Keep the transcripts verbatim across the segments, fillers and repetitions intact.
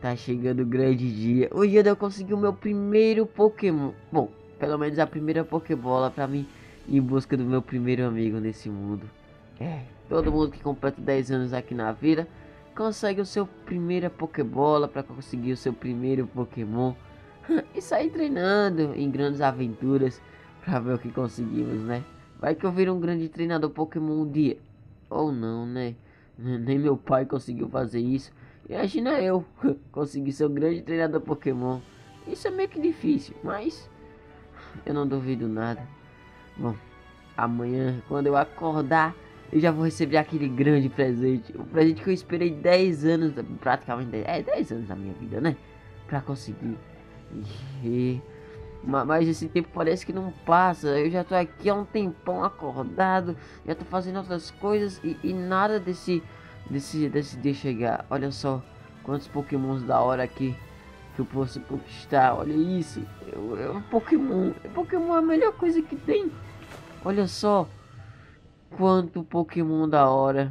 Tá chegando o grande dia. O dia de eu conseguir o meu primeiro Pokémon. Bom, pelo menos a primeira Pokébola pra mim ir em busca do meu primeiro amigo nesse mundo. É, todo mundo que completa dez anos aqui na vila consegue o seu primeira Pokébola pra conseguir o seu primeiro Pokémon. E sair treinando em grandes aventuras pra ver o que conseguimos, né? Vai que eu viro um grande treinador Pokémon um dia. Ou não, né? Nem meu pai conseguiu fazer isso. Imagina eu conseguir ser um grande treinador Pokémon. Isso é meio que difícil, mas eu não duvido nada. Bom, amanhã, quando eu acordar, eu já vou receber aquele grande presente. O presente que eu esperei dez anos, praticamente dez, é, dez anos da minha vida, né? Pra conseguir. E, mas esse tempo parece que não passa. Eu já tô aqui há um tempão acordado, já tô fazendo outras coisas e, e nada desse, desse, desse dia chegar. Olha só quantos Pokémons da hora aqui que eu posso conquistar. Olha isso, eu, eu, Pokémon, Pokémon é a melhor coisa que tem. Olha só quanto Pokémon da hora.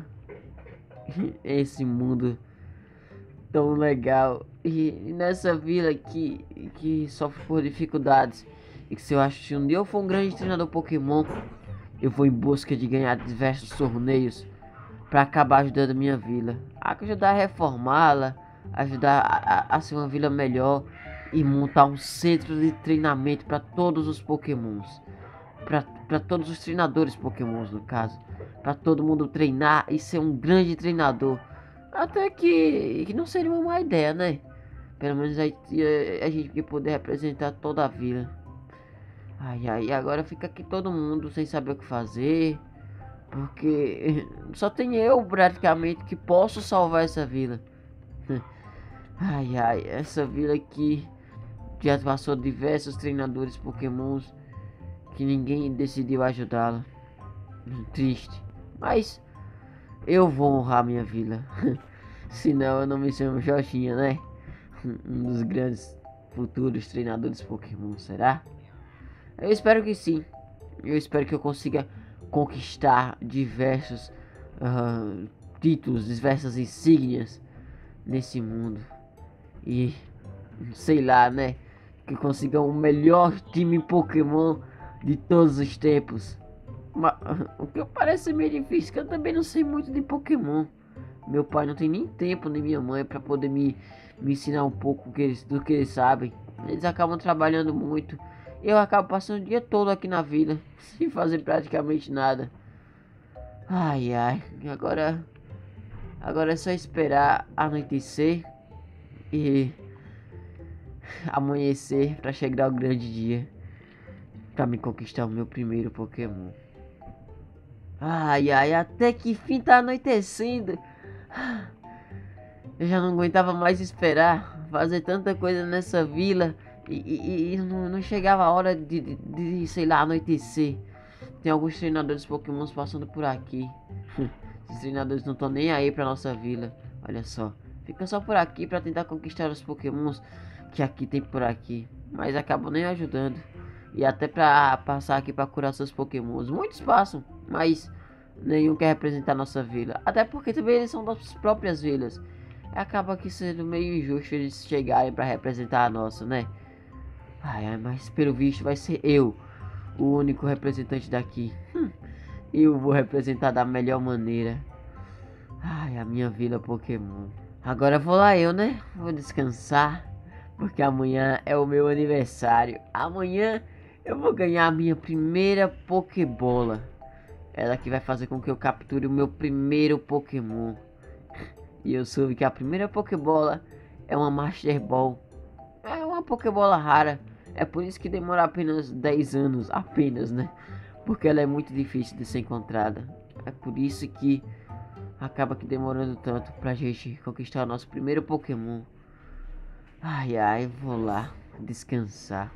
Esse mundo tão legal. E, e nessa vila que, que sofre por dificuldades. E que se eu acho que um dia eu for um grande treinador Pokémon, eu vou em busca de ganhar diversos torneios para acabar ajudando a minha vila. Ajudar a reformá-la, ajudar a, a, a ser uma vila melhor e montar um centro de treinamento para todos os Pokémons. Para todos os treinadores Pokémons, no caso. Para todo mundo treinar e ser um grande treinador. Até que, que não seria uma má ideia, né? Pelo menos a, a, a gente que poder representar toda a vila. Ai, ai, agora fica aqui todo mundo sem saber o que fazer. Porque só tem eu praticamente que posso salvar essa vila. Ai, ai, essa vila aqui já passou diversos treinadores Pokémons que ninguém decidiu ajudá-la. Triste. Mas eu vou honrar minha vila. Senão eu não me chamo Joshinha, né? Um dos grandes futuros treinadores Pokémon, será? Eu espero que sim. Eu espero que eu consiga conquistar diversos uh, títulos, diversas insígnias nesse mundo. E sei lá, né? Que consiga o melhor time Pokémon de todos os tempos. Mas, o que parece meio difícil, que eu também não sei muito de Pokémon. Meu pai não tem nem tempo, nem minha mãe, para poder me, me ensinar um pouco que eles, do que eles sabem. Eles acabam trabalhando muito. Eu acabo passando o dia todo aqui na vila, sem fazer praticamente nada. Ai, ai, agora... Agora é só esperar anoitecer e amanhecer para chegar o grande dia. Para me conquistar o meu primeiro Pokémon. Ai, ai, até que fim tá anoitecendo. Eu já não aguentava mais esperar, fazer tanta coisa nessa vila e, e, e não, não chegava a hora de, de, de, sei lá, anoitecer. Tem alguns treinadores Pokémons passando por aqui. Esses treinadores não estão nem aí pra nossa vila. Olha só, fica só por aqui pra tentar conquistar os Pokémons que aqui tem por aqui, mas acabam nem ajudando. E até pra passar aqui pra curar seus Pokémons. Muitos passam, mas nenhum quer representar nossa vila. Até porque também eles são das próprias vilas. Acaba aqui sendo meio injusto eles chegarem pra representar a nossa, né? Ai, ai, mas pelo visto vai ser eu, o único representante daqui. Hum, eu vou representar da melhor maneira. Ai, a minha vila Pokémon. Agora vou lá eu, né? Vou descansar, porque amanhã é o meu aniversário. Amanhã eu vou ganhar a minha primeira Pokébola. Ela que vai fazer com que eu capture o meu primeiro Pokémon. E eu soube que a primeira Pokébola é uma Master Ball. É uma Pokébola rara. É por isso que demora apenas dez anos. Apenas, né? Porque ela é muito difícil de ser encontrada. É por isso que acaba que demorando tanto pra gente conquistar o nosso primeiro Pokémon. Ai, ai, vou lá descansar.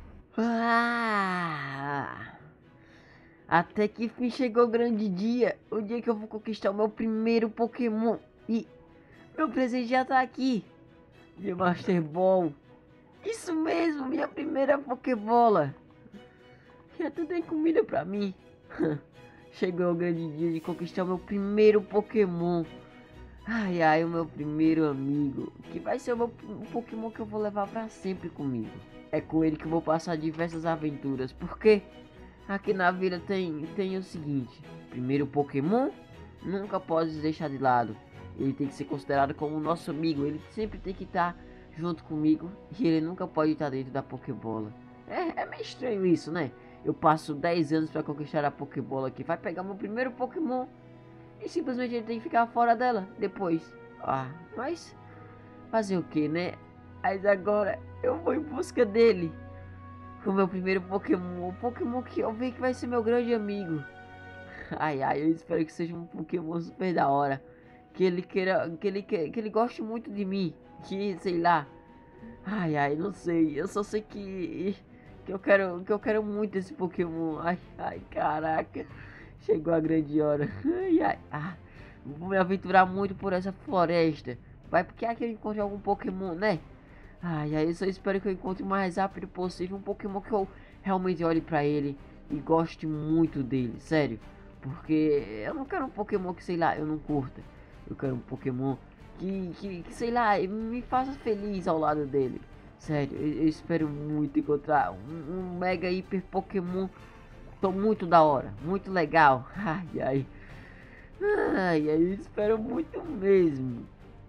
Ah, até que fim chegou o grande dia. O dia que eu vou conquistar o meu primeiro Pokémon. E meu presente já tá aqui. Minha Master Ball. Isso mesmo, minha primeira Pokébola. Já tudo tem comida pra mim. Chegou o grande dia de conquistar o meu primeiro Pokémon. Ai, ai, o meu primeiro amigo, que vai ser o meu um Pokémon que eu vou levar pra sempre comigo. É com ele que eu vou passar diversas aventuras, porque aqui na vila tem, tem o seguinte: primeiro Pokémon nunca pode deixar de lado. Ele tem que ser considerado como nosso amigo, ele sempre tem que estar junto comigo e ele nunca pode estar dentro da Pokébola. É, é meio estranho isso, né? Eu passo dez anos pra conquistar a Pokébola aqui, vai pegar meu primeiro Pokémon e simplesmente ele tem que ficar fora dela depois. Ah, mas fazer o que, né? Mas agora eu vou em busca dele. O meu primeiro Pokémon. O Pokémon que eu vi que vai ser meu grande amigo. Ai, ai, eu espero que seja um Pokémon super da hora. Que ele queira. Que ele, que, que ele goste muito de mim. Que, sei lá. Ai, ai, não sei. Eu só sei que. Que eu quero. Que eu quero muito esse Pokémon. Ai, ai, caraca. Chegou a grande hora. Ai, ai, ah, vou me aventurar muito por essa floresta. Vai porque aqui eu encontre algum Pokémon, né? Ai, ai, eu só espero que eu encontre o mais rápido possível um Pokémon que eu realmente olhe pra ele e goste muito dele, sério. Porque eu não quero um Pokémon que, sei lá, eu não curta. Eu quero um Pokémon que, que, que sei lá, me faça feliz ao lado dele. Sério, eu, eu espero muito encontrar um, um Mega Hiper Pokémon. Tô muito da hora, muito legal. Ai, ai. Ai, ai, eu espero muito mesmo.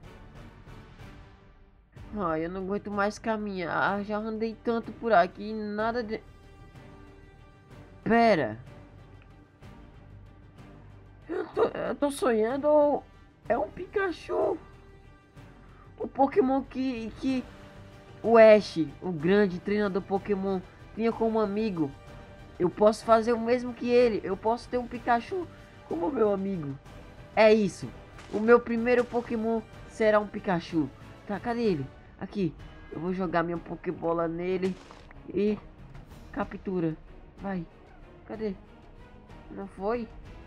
Ai, eu não aguento mais caminhar. Já andei tanto por aqui e nada de. Pera. Eu tô, eu tô sonhando ou é um Pikachu? O Pokémon que, que o Ash, o grande treinador Pokémon, tinha como amigo. Eu posso fazer o mesmo que ele. Eu posso ter um Pikachu como meu amigo. É isso. O meu primeiro Pokémon será um Pikachu. Tá, cadê ele? Aqui. Eu vou jogar minha Pokébola nele e captura. Vai. Cadê? Não foi?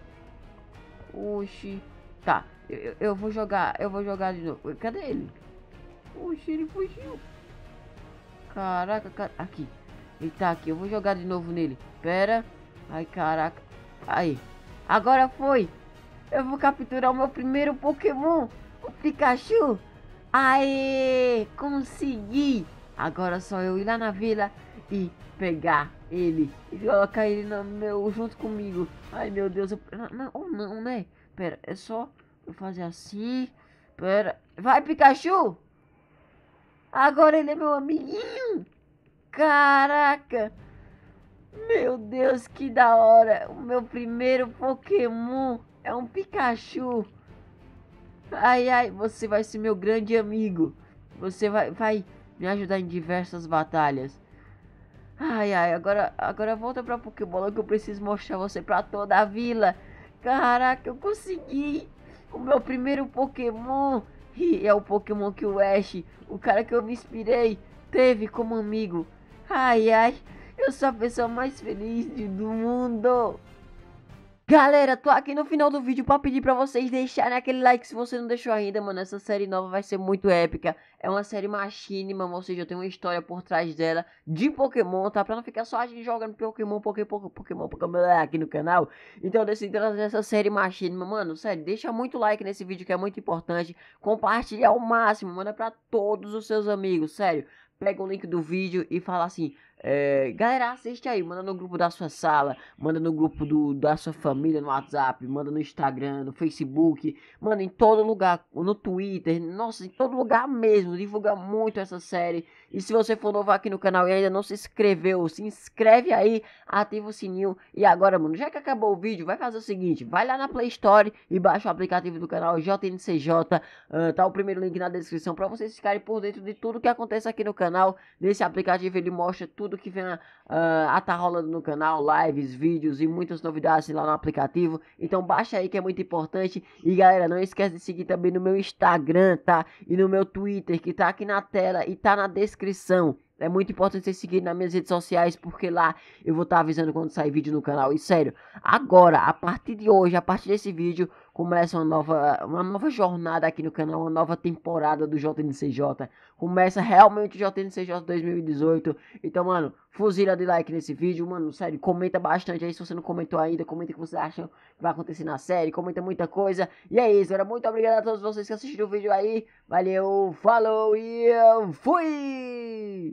Oxi. Tá. Eu, eu, eu vou jogar. Eu vou jogar de novo. Cadê ele? Oxi, ele fugiu. Caraca, cara. Aqui. Ele tá aqui. Eu vou jogar de novo nele. Pera. Ai, caraca. Aí. Agora foi. Eu vou capturar o meu primeiro Pokémon. O Pikachu. Aê! Consegui! Agora só eu ir lá na vila e pegar ele e colocar ele no meu junto comigo. Ai meu Deus, eu, não, não, não, né? Pera, é só eu fazer assim. Pera, vai Pikachu! Agora ele é meu amiguinho! Caraca! Meu Deus, que da hora! O meu primeiro Pokémon é um Pikachu! Ai, ai, você vai ser meu grande amigo. Você vai, vai me ajudar em diversas batalhas. Ai, ai, agora, agora volta pra Pokébola que eu preciso mostrar você pra toda a vila. Caraca, eu consegui. O meu primeiro Pokémon. E é o Pokémon que o Ash, o cara que eu me inspirei, teve como amigo. Ai, ai, eu sou a pessoa mais feliz do mundo. Galera, tô aqui no final do vídeo pra pedir pra vocês deixarem aquele like se você não deixou ainda, mano. Essa série nova vai ser muito épica. É uma série machinima, ou seja, tem uma história por trás dela de Pokémon, tá? Pra não ficar só a gente jogando Pokémon, Pokémon, Pokémon, Pokémon aqui no canal. Então eu decidi trazer essa série machinima, mano. Sério, deixa muito like nesse vídeo que é muito importante. Compartilha ao máximo, manda pra todos os seus amigos, sério. Pega o link do vídeo e fala assim... É, galera, assiste aí, manda no grupo da sua sala, manda no grupo do, da sua família no WhatsApp, manda no Instagram, no Facebook, manda em todo lugar, no Twitter, nossa, em todo lugar mesmo, divulga muito essa série. E se você for novo aqui no canal e ainda não se inscreveu, se inscreve aí, ativa o sininho. E agora, mano, já que acabou o vídeo, vai fazer o seguinte, vai lá na Play Store e baixa o aplicativo do canal J N C J, uh, tá o primeiro link na descrição pra vocês ficarem por dentro de tudo que acontece aqui no canal. Nesse aplicativo ele mostra tudo que vem uh, a tá rolando no canal, lives, vídeos e muitas novidades lá no aplicativo. Então baixa aí que é muito importante. E galera, não esquece de seguir também no meu Instagram, tá? E no meu Twitter que tá aqui na tela e tá na descrição. É muito importante vocês seguirem nas minhas redes sociais, porque lá eu vou estar avisando quando sair vídeo no canal. E sério, agora, a partir de hoje, a partir desse vídeo, começa uma nova, uma nova jornada aqui no canal, uma nova temporada do J N C J. Começa realmente o J N C J dois mil e dezoito. Então, mano, fuzila de like nesse vídeo, mano, sério, comenta bastante aí se você não comentou ainda, comenta o que você acha que vai acontecer na série, comenta muita coisa. E é isso, galera, muito obrigado a todos vocês que assistiram o vídeo aí. Valeu, falou e eu fui!